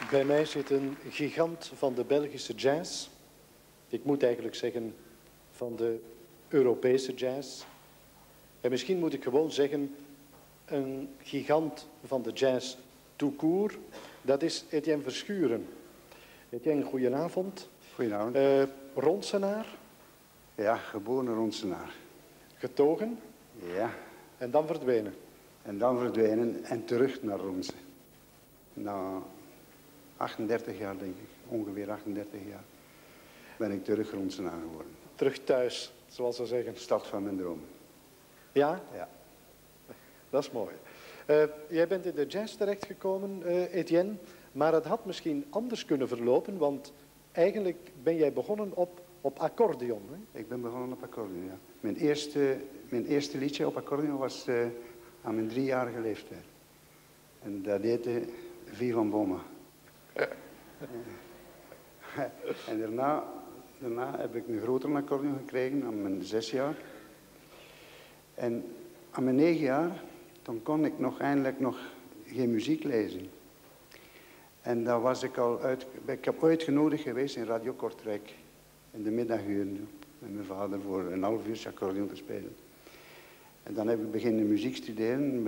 Bij mij zit een gigant van de Belgische jazz. Ik moet eigenlijk zeggen van de Europese jazz. En misschien moet ik gewoon zeggen een gigant van de jazz tout court. Dat is Etienne Verschuren. Etienne, goedenavond. Goedenavond. Ronsenaar. Ja, geboren Ronsenaar. Getogen. Ja. En dan verdwenen. En dan verdwenen en terug naar Ronsen. Na 38 jaar, denk ik, ongeveer 38 jaar, ben ik terug Ronsenaar geworden. Terug thuis, zoals ze zeggen. Stad van mijn droom. Ja? Ja. Dat is mooi. Jij bent in de jazz terechtgekomen, Etienne, maar het had misschien anders kunnen verlopen, want eigenlijk ben jij begonnen op accordeon. Hè? Ik ben begonnen op accordeon, ja. Mijn eerste liedje op accordeon was aan mijn 3-jarige leeftijd. En dat heette Vie van Boma. En daarna heb ik een grotere accordeon gekregen aan mijn 6 jaar. En aan mijn 9 jaar, toen kon ik eindelijk nog geen muziek lezen. En daar was ik ik heb uitgenodigd geweest in Radio Kortrijk. In de middaguren met mijn vader voor een half uur accordeon te spelen. En dan heb ik beginnen muziek studeren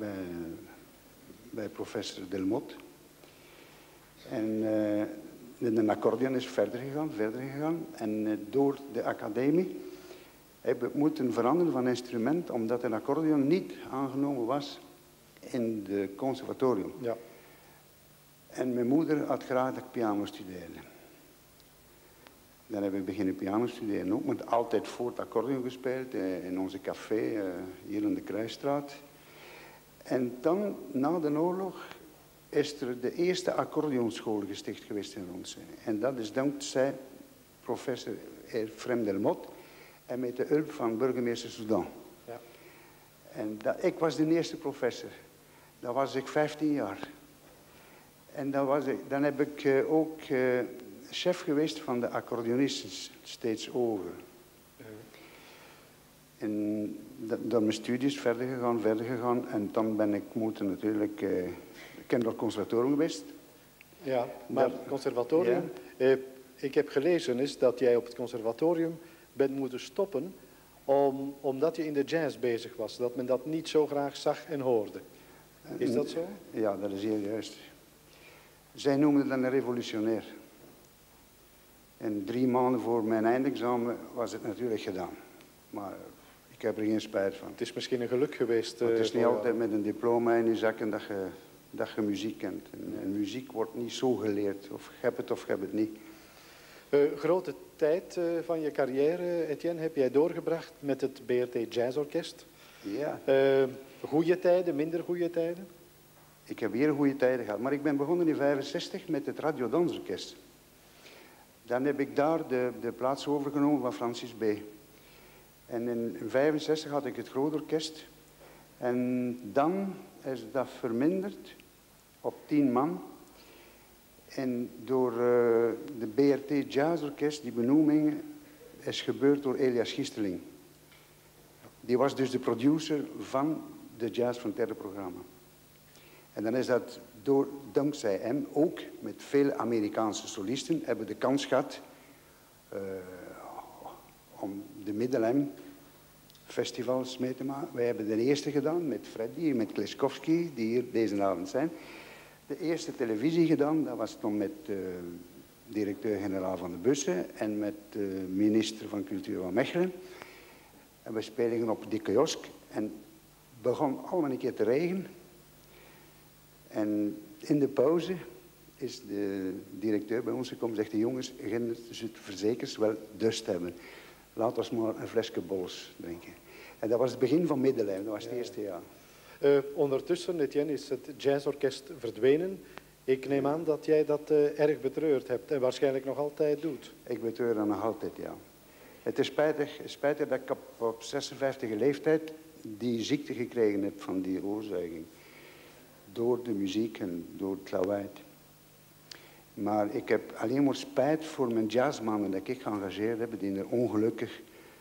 bij professor Delmotte. En de accordeon is verder gegaan. En door de academie heb ik moeten veranderen van instrument, omdat een accordeon niet aangenomen was in het conservatorium. Ja. En mijn moeder had graag dat ik piano studeerde. Dan heb ik beginnen piano studeren ook, maar altijd voor het accordeon gespeeld in onze café hier in de Kruisstraat. En dan, na de oorlog, is er de eerste accordeonschool gesticht geweest in Ronsen. En dat is dankzij professor Efrem Delmotte en met de hulp van burgemeester Soudan. Ja. En ik was de eerste professor. Dan was ik 15 jaar. En dan heb ik ook chef geweest van de accordeonisten steeds over. En door mijn studies verder gegaan. En dan ben ik natuurlijk... ik ben door het conservatorium geweest. Ja, maar het conservatorium... Ja. Ik heb gelezen is dat jij op het conservatorium bent moeten stoppen omdat je in de jazz bezig was. Dat men dat niet zo graag zag en hoorde. Is dat zo? Ja, dat is heel juist. Zij noemden dat een revolutionair. En 3 maanden voor mijn eindexamen was het natuurlijk gedaan. Maar ik heb er geen spijt van. Het is misschien een geluk geweest. Het is niet altijd met een diploma in je zakken dat je muziek kent. En muziek wordt niet zo geleerd. Of je hebt het of je hebt het niet. Grote tijd van je carrière, Etienne, heb jij doorgebracht met het BRT Jazzorkest. Ja. Goede tijden, minder goede tijden? Ik heb weer goede tijden gehad. Maar ik ben begonnen in 1965 met het Radio Dansorkest. Dan heb ik daar de plaats overgenomen van Francis B. En in 1965 had ik het groot orkest. En dan is dat verminderd op 10 man. En door de BRT Jazzorkest, die benoeming is gebeurd door Elias Gisteling. Die was dus de producer van de Jazz Frontière programma. En dan is dat dankzij hem ook met veel Amerikaanse solisten hebben we de kans gehad om de Middelheim festivals mee te maken. Wij hebben de eerste gedaan met Freddy en met Kleskowski, die hier deze avond zijn. De eerste televisie gedaan, dat was toen met directeur-generaal van de Bussen en met de minister van Cultuur van Mechelen. En we spelen op de kiosk en het begon allemaal een keer te regenen. En in de pauze is de directeur bij ons gekomen en zegt: jongens, beginnen ze het verzekerd wel dust hebben. Laat ons maar een flesje bols drinken. En dat was het begin van Middelheim, dat was het eerste jaar. Ondertussen, Etienne, is het jazzorkest verdwenen. Ik neem aan dat jij dat erg betreurd hebt en waarschijnlijk nog altijd doet. Ik betreur dat nog altijd, ja. Het is spijtig dat ik op 56e leeftijd die ziekte gekregen heb van die oorzuiging. Door de muziek en door het lawaai. Maar ik heb alleen maar spijt voor mijn jazzmannen dat ik geëngageerd heb, die er ongelukkig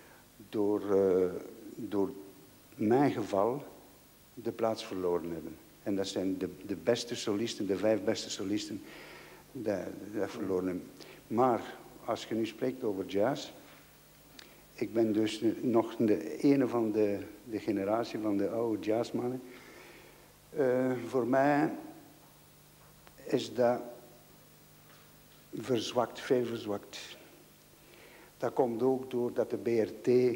door mijn geval de plaats verloren hebben. En dat zijn de beste solisten, de 5 beste solisten Dat verloren hem. Maar als je nu spreekt over jazz, ik ben dus nog de ene van de generatie van de oude jazzmannen. Voor mij is dat verzwakt, veel verzwakt. Dat komt ook doordat de BRT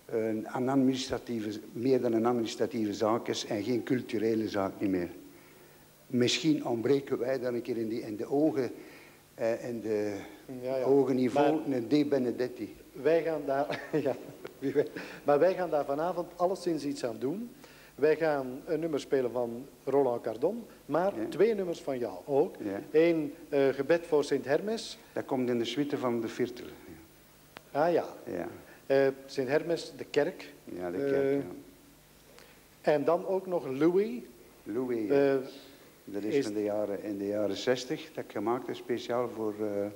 meer dan een administratieve zaak is en geen culturele zaak niet meer. Misschien ontbreken wij dan een keer in de ogen en de hoge niveau een De Benedetti. Wij gaan daar, ja, maar wij gaan daar vanavond alleszins iets aan doen. Wij gaan een nummer spelen van Roland Cardon, maar 2 nummers van jou ook. Ja. 1 gebed voor Sint Hermes. Dat komt in de suite van de Viertel. Ah ja. Ja. Sint Hermes, de kerk. Ja, de kerk, ja. En dan ook nog Louis. Louis, dat is in de jaren 60 dat ik gemaakt heb, speciaal voor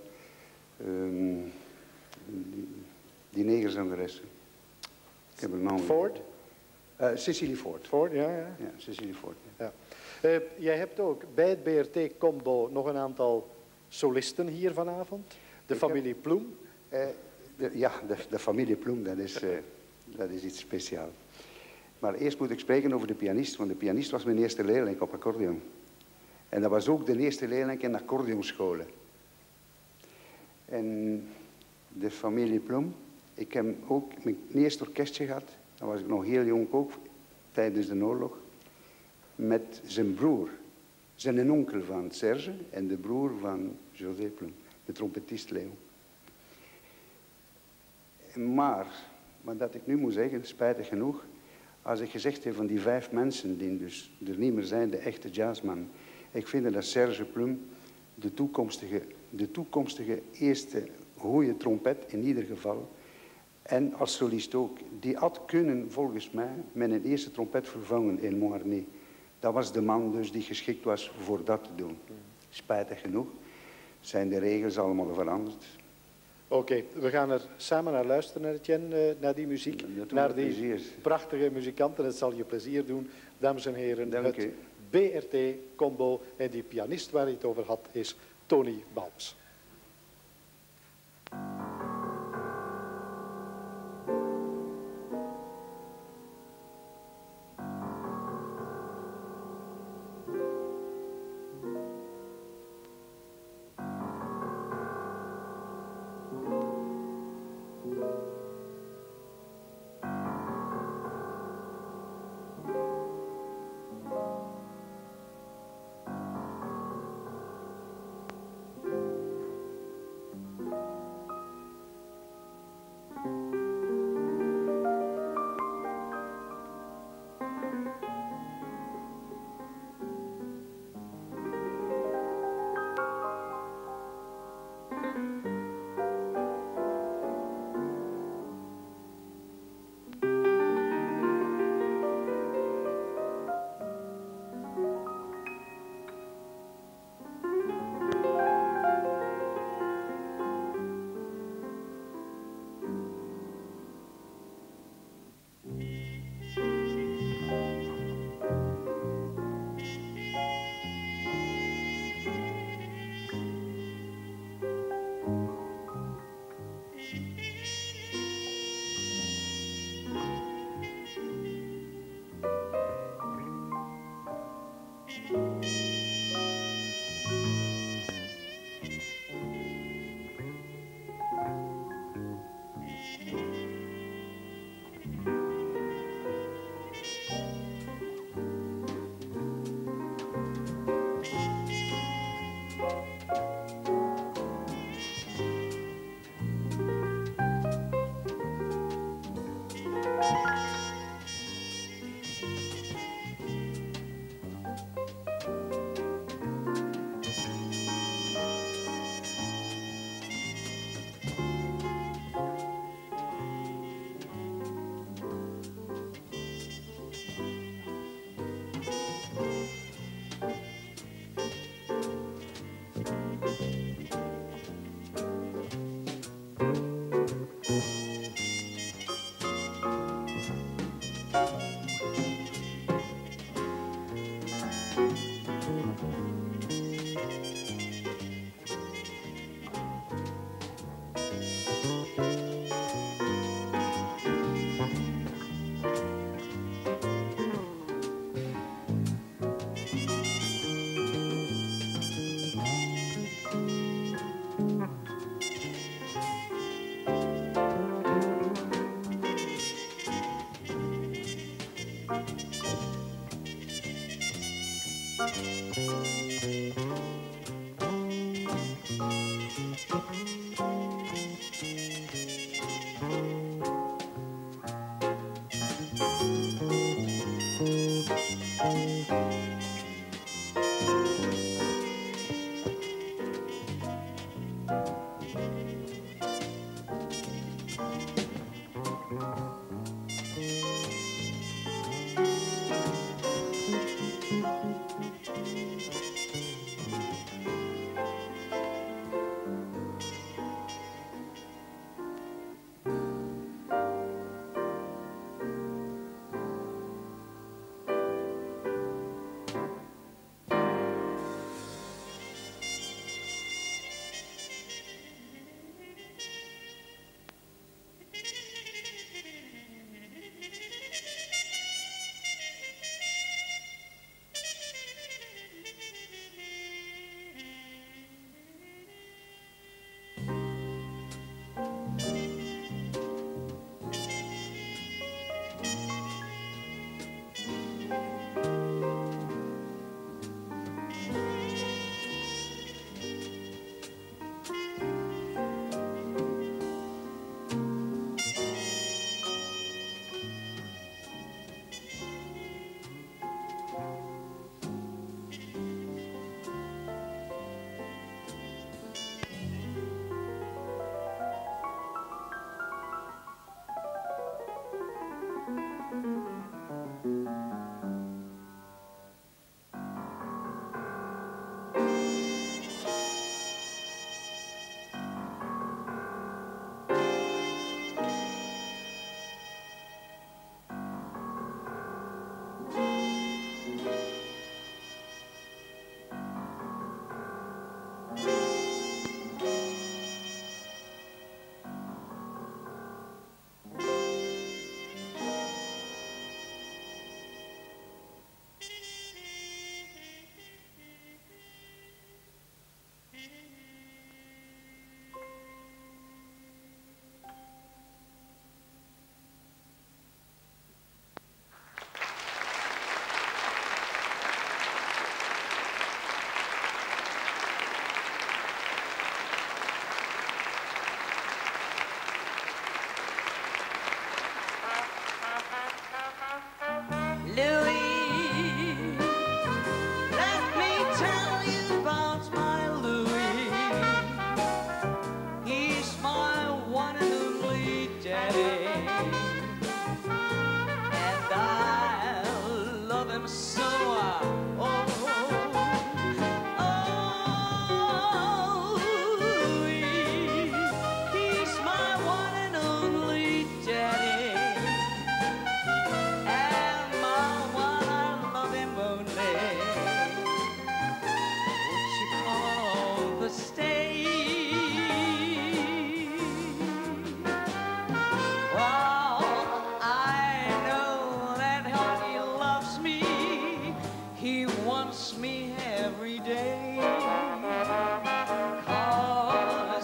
die negerzangeressen. Ik heb een naam. Ford? Cecily Ford. Ford, ja. Ja, Cecily Ford. Ja. Jij hebt ook bij het BRT-combo nog een aantal solisten hier vanavond. De familie Ploem. De familie Ploem, dat is iets speciaals. Maar eerst moet ik spreken over de pianist, want de pianist was mijn eerste leerling op accordeon. En dat was ook de eerste leerling in accordeonscholen. En de familie Ploem, ik heb ook mijn eerste orkestje gehad, dan was ik nog heel jong ook, tijdens de oorlog, met zijn broer, zijn onkel van Serge en de broer van José Ploem, de trompetist Leo. Maar dat ik nu moet zeggen, spijtig genoeg, als ik gezegd heb van die 5 mensen die dus er niet meer zijn, de echte jazzman, ik vind dat Serge Ploem de toekomstige eerste goede trompet in ieder geval, en als solist ook, die had kunnen volgens mij met een eerste trompet vervangen in Moirnet. Dat was de man dus die geschikt was voor dat te doen. Spijtig genoeg zijn de regels allemaal veranderd. Oké, we gaan er samen naar luisteren, Etienne, naar die muziek, naar die prachtige muzikanten. Het zal je plezier doen, dames en heren. Dank het u. BRT-combo en die pianist waar hij het over had is Tony Balms.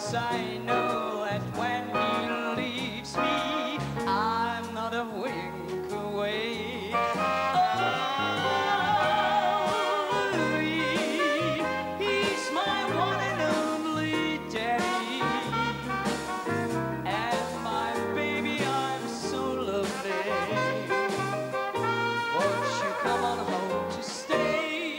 'cause I know that when he leaves me, I'm not a wink away. Oh, Louis, he's my one and only daddy, and my baby, I'm so lonely. Won't you come on home to stay?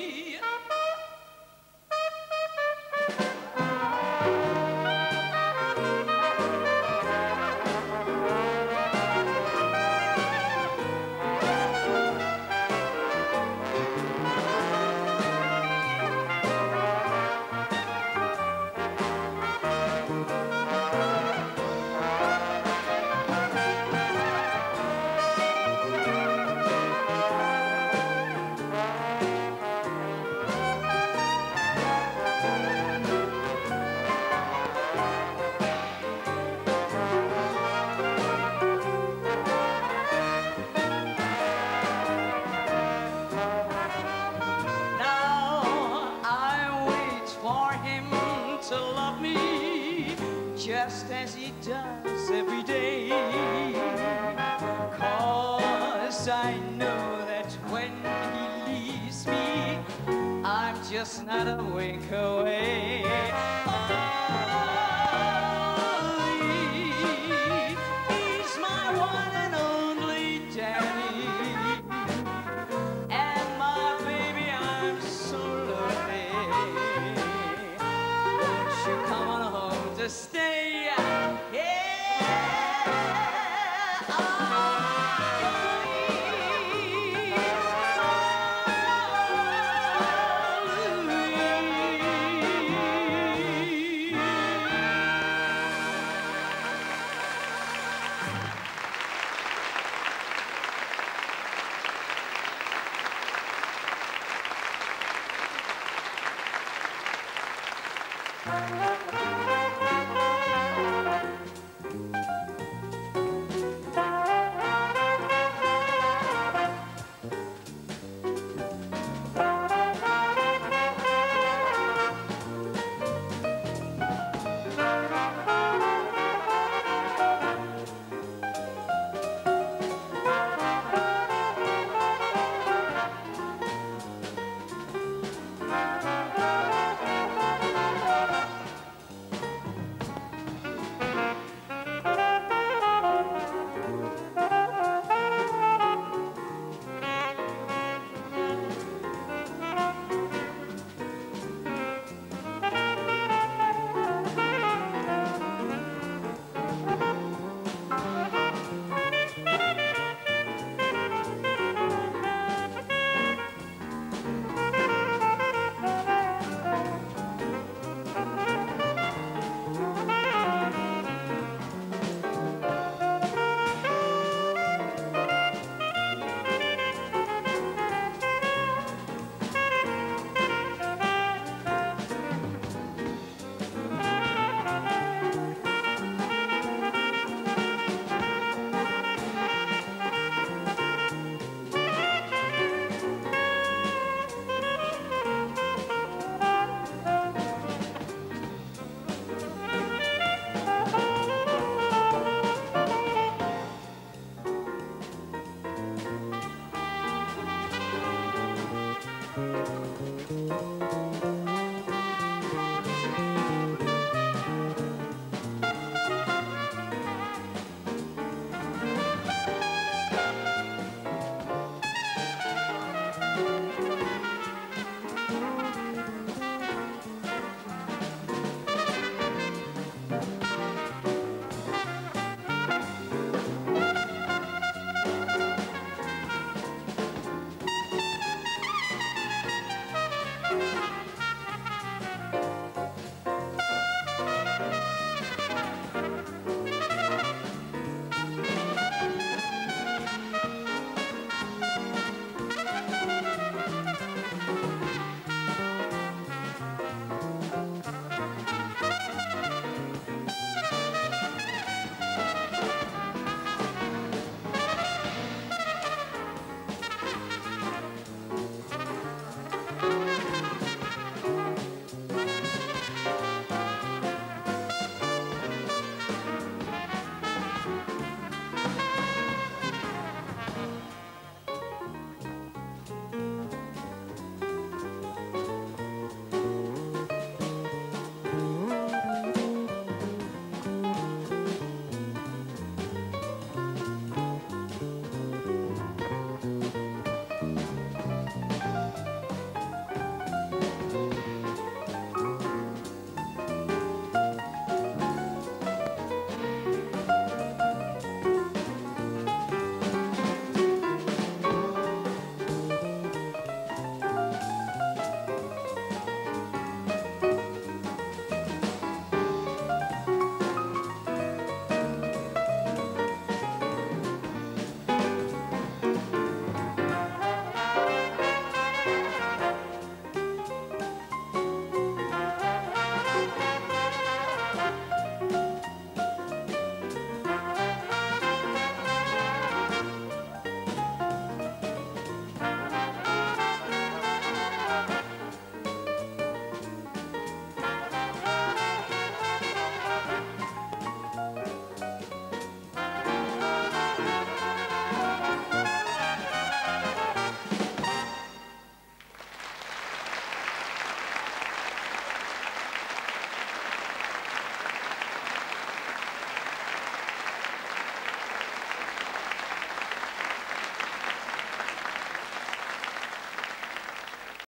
Just as he does every day, 'cause I know that when he leaves me, I'm just not a wink away. Oh, he's my one and only daddy, and my baby, I'm so lonely. Won't you come on home to stay? Thank you.